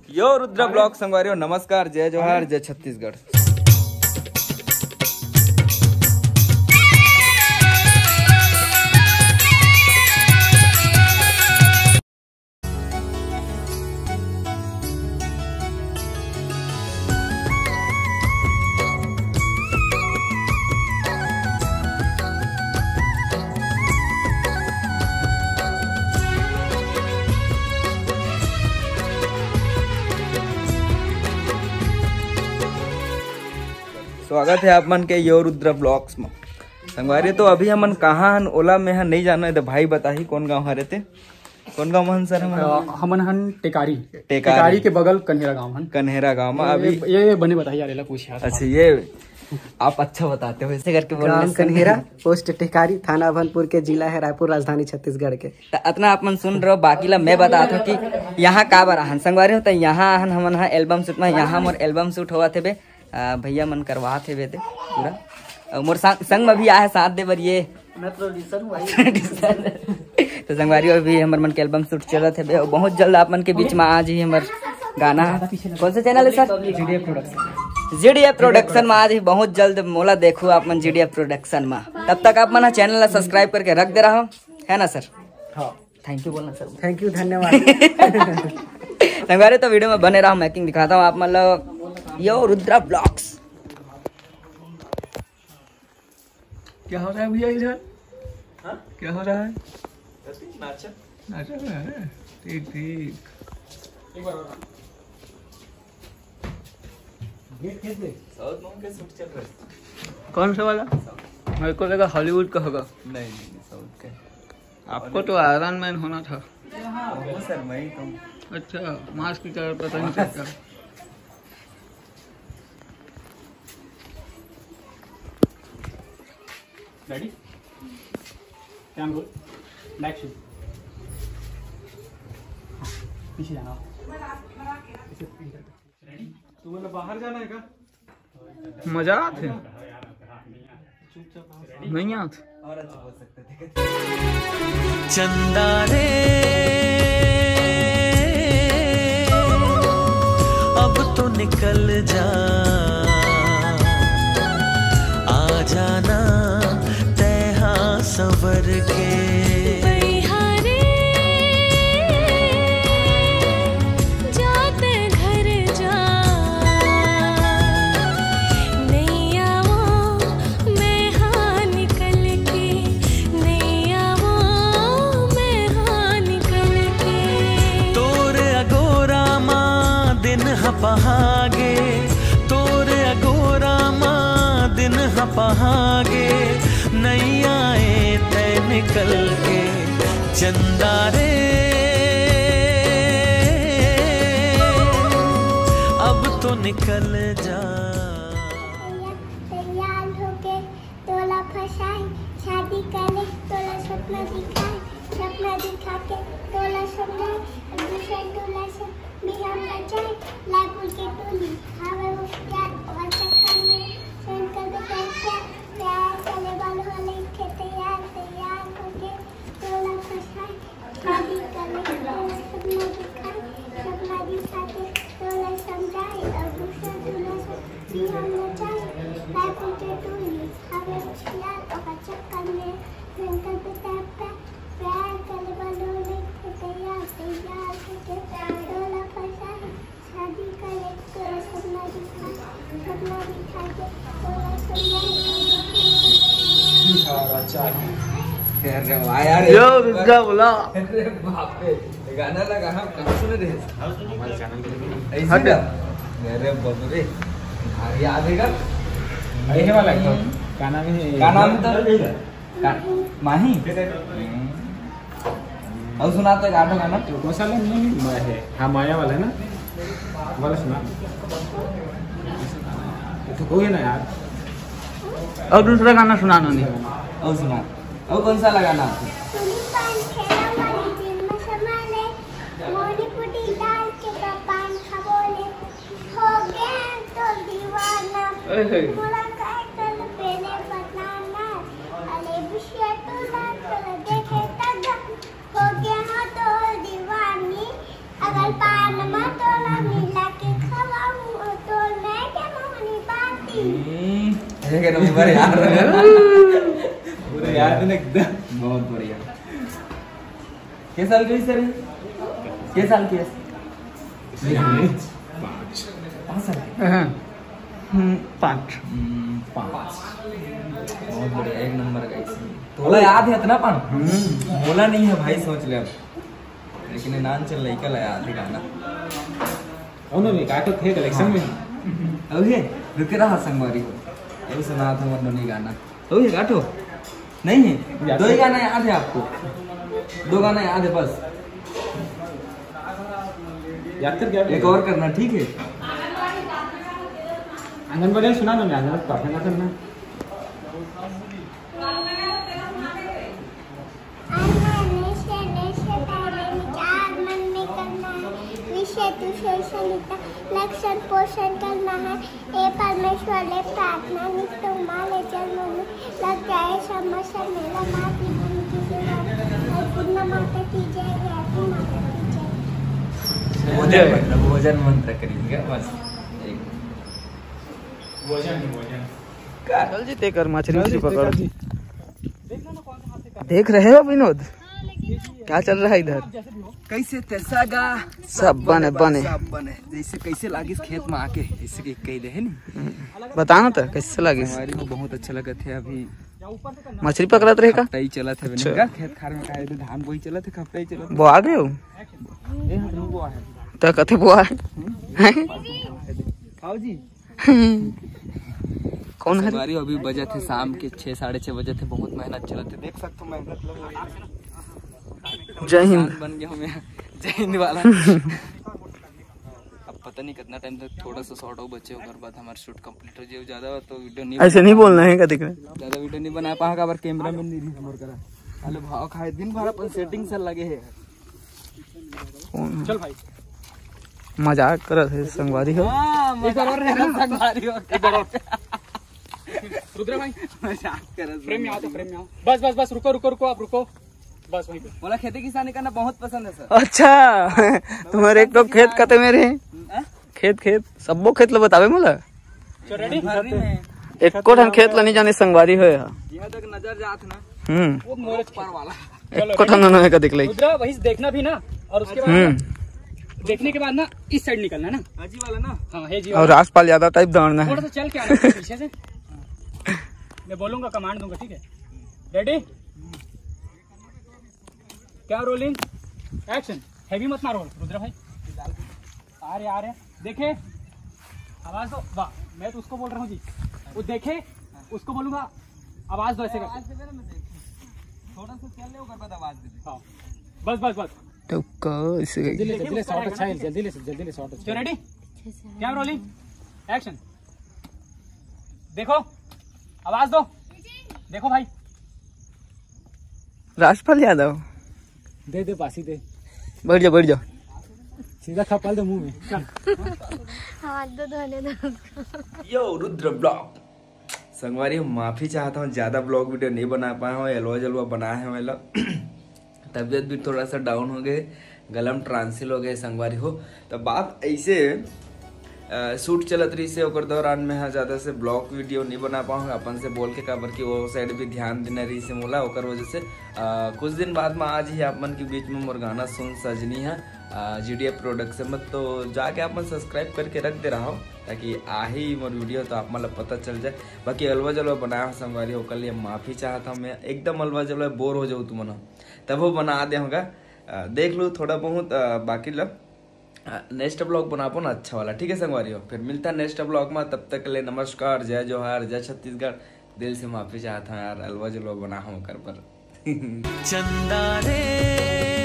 यो Rudra blog संगवारियों नमस्कार, जय जोहार, जय छत्तीसगढ़। स्वागत है आप मन के यो रुद्र ब्लॉग्स में। संगवारी तो अभी हमन कहाँ हन ओला में हन नहीं जाना है, तो भाई बताही कौन गांव हरे ते? कौन गांव हन सर? हमन हन टेकारी के बगल कन्हेरा गांव हन। कन्हेरा गांव में अभी ये बने बताइए यार पूछा। अच्छा, ये आप अच्छा बताते हो ऐसे करके ग्राम कन्हेरा, पोस्ट टेकारी, थाना अभनपुर के, जिला है रायपुर, राजधानी छत्तीसगढ़ के। इतना आप मन सुन रहे हो, बाकी ला मैं बता था कि यहाँ का बार हन संगवारी होता यहाँ हन हमन हा एल्बम शूट में, यहाँ मोर एल्बम शूट हुआ थे बे, भैया मन करवा थे बे पूरा मोर संग में भी आए साथ दे बर ये मैं प्रोड्यूसर हूँ। तो संगवारी अभी हमारे मन के एल्बम शूट चल रहे थे, बहुत जल्द आप मन के बीच में आज ही हमार गाना। कौन सा चैनल है सर? जीडीएफ प्रोडक्शन में आज ही बहुत जल्द मोला देखो आप मन जीडीएफ प्रोडक्शन में। तब तक आप मन चैनल सब्सक्राइब करके रख दे रहा हूँ, है ना सर? हाँ, थैंक यू बोलना सर। थैंक यू, धन्यवाद। संगवारी तो वीडियो में बने रहा हूँ, मेकिंग दिखाता हूँ आप मतलब यो रुद्रा ब्लॉग्स। क्या हो रहा है भैया इधर? क्या हो रहा है? नाचा रहा है। ठीक ठीक। कौन सा वाला? मेरे को लगा हॉलीवुड का होगा। नहीं, साउथ का। आपको तो आयरन मैन होना था। सर मैं ही कहूँ। अच्छा, मास्क की तरह पता नहीं चलता। Ready? Cam roll, back shoot. पीछे जाना। तो मतलब बाहर जाना है क्या? मजा आते नहीं आते। चंदा रे अब तो निकल जा, आ जाना तेहा सवर के। पहागे तोरे अगोरा माँ दिन पहागे, नहीं आए तय निकल के चंदा रे अब तो निकल जा। तैयार होके तोला फसाई, शादी करे तोला सपना दिखाए, सपना दिखा के तोला सपना दूसरा तोला से बिहार बचाए, लाइपुर के टोली हवा वो प्यार और चक्कर में शंकर के प्यार प्यार चले वालों वाले के तैयार होके तोला फसाए, शादी करे तोला सपना दिखा के तोला समझाए, और दूसरा तोला से बिहार बचाए, लाइपुर के टोली हवा वो प्यार और चक्कर में शंकर के प्यार प्यार चले वालों वाले के तैयार होके तोला फसाए, शादी करे तोला सपना दिखा के तोला समझाए। यो रुद्रा बोला। अरे बाप रे, गाना लगा हम कहाँ सुने रहे? हमारे चैनल पे। ऐसे अरे बाप रे, याद है क्या? यही वाला है गाना में। गाना में तो माही और सुनाते गाना मसाला नहीं है। हाँ, माया वाला है ना वाला सुना तो कोई ना यार। और दूसरा गाना सुनाना नहीं। और सुना, और कौन सा लगाना आपको? अगर पान मत 6 नवंबर यार पूरे याद है ना एकदम। बहुत बढ़िया। के साल की सर? के साल की है? 5 बहुत बढ़िया, 1 नंबर का। तोला याद है इतना पण बोला नहीं है भाई, सोच ले अब। लेकिन नान चल रही कल याद है गाना। उन्होंने कहा तो थे कलेक्शन में। अभी रुके रहा संगवारी को, ये सुना था मन्नो नहीं गाना। अभी काटो नहीं है, 2 ही गाना याद है आपको? 2 गाना याद है बस? याद कर क्या? एक और करना, ठीक है? आंगन बजाय सुना ना, मैं आंगन प्रार्थना करना। लक्षण पोषण करना है, ए परमेश्वर ले प्रार्थना नित्य माले जन्म में लग जाए समस्या मेरा माता की सेवा और पुण्य माता की जय है, माता की जय। भोजन मंत्र करेंगे बस। चल जी तेकर मछली पकड़। देख रहे हो विनोद क्या चल रहा है इधर? कैसे तैसा गा सब बने बने सब बने जैसे कैसे लागी खेत में आके ऐसे कही रहे नी। बताना तो कैसे लगे? हमारी को बहुत अच्छा लगा थे। अभी मछली पकड़त रहे का? खपटाई चला थे अच्छा। का खेत खार में का धान बोई चला थे, खपटाई चला थे। वो आ गए हो ए हम वो है तो कथे बुआ है आओ जी। कौन है? हमारी अभी बजे थे शाम के 6 साढ़े 6 बजे थे। बहुत मेहनत चला थे, देख सकते हो मेहनत लग। जय हिंद बन गया हमें जय हिंद वाला। अब पता नहीं कितना टाइम तक, थोड़ा सा शॉर्ट हो बच्चे हो, बाद हमारा शूट कंप्लीट हो जाए। ज्यादा तो वीडियो नहीं, ऐसे नहीं बोलना है, क्या दिख रहा है? ज्यादा वीडियो नहीं बना पाएगा। अगर कैमरा मैन नहीं रिमोट करा पहले भाव खाए दिन भर अपन सेटिंग से लगे है। चल भाई मजाक करत है संगवारी हो। संगवारी हो रुद्र भाई मजाक कर फ्रेम में आओ, तो फ्रेम में आओ। बस बस बस रुको रुको रुको, आप रुको बस वहीं पे। बोला खेती किसानी करना बहुत पसंद है सर। अच्छा तुम्हारे एक तो खेत कते मेरे खेत सबो खेत लो बतावे मोला। रेडी? एक को ठन खेत ला नहीं जाने संगवारी हो। यहाँ तक नजर जात ना वो मोरे पर वाला एक को ठन न का दिख लई। रुद्र वहीं से देखना भी ना, और उसके बाद ना, देखने के बाद ना इस साइड निकलना ना। हाजी वाला ना। हाँ है जी और राजपाल यादव टाइप दौड़ना है। थोड़ा सा चल के आना पीछे से, मैं बोलूंगा कमांड दूंगा, ठीक है? रेडी? क्या रोलिंग एक्शन। हैवी मत मारो रुद्र भाई। आ रहे देखे, आवाज दो। वाह, मैं तो उसको बोल रहा हूँ जी, वो देखे उसको बोलूंगा आवाज दो, ऐसे करके। थोड़ा सा चल ले, ऊपर आवाज दे। हाँ बस बस बस, तो को इसे जल्दी शॉट अच्छा है, जल्दी शॉट अच्छा। रेडी? क्या रोलिंग एक्शन। देखो आवाज दो, देखो भाई। राजपाल यादव दे बासी दे, बैठ जाओ सीधा खपाल दो मुंह में। हाथ दो धोने दो। यो रुद्र ब्लॉग संगवारी, माफी चाहता हूँ ज्यादा ब्लॉग वीडियो नहीं बना पाया हूँ। एलवा जलवा बनाए हैं वाला तबियत भी थोड़ा सा डाउन हो गए, गलम ट्रांसिल हो गए संगवारी हो। तो बात ऐसे शूट चलत रही से ओकर दौरान में हाँ ज्यादा से ब्लॉग वीडियो नहीं बना पाऊँगा अपन से बोल के, काबर की वो साइड भी ध्यान देना रही से मोला ओकर वजह से। कुछ दिन बाद में आज ही आप मन के बीच में मोर गाना सुन सजनी है GDF प्रोडक्शन में, तो जाके आप मन सब्सक्राइब करके रख दे रहा हो ताकि आही मोर वीडियो तो आप मतलब पता चल जाए। बाकी अलवा जलवा बनाया हो संगवारी हो, कल ये माफी चाहता हूँ मैं। एकदम अलवा जलवा बोर हो जाऊँ तुम तब वो बना दे होगा, देख लो थोड़ा बहुत। बाकी लब नेक्स्ट ब्लॉग बना पाओ ना अच्छा वाला, ठीक है संगवारी हो? फिर मिलता है नेक्स्ट ब्लॉग में, तब तक के लिए नमस्कार, जय जोहार, जय छत्तीसगढ़। दिल से माफी चाहता हूँ यार, अलवा जलवा बना हूँ कर पर। चंदा रे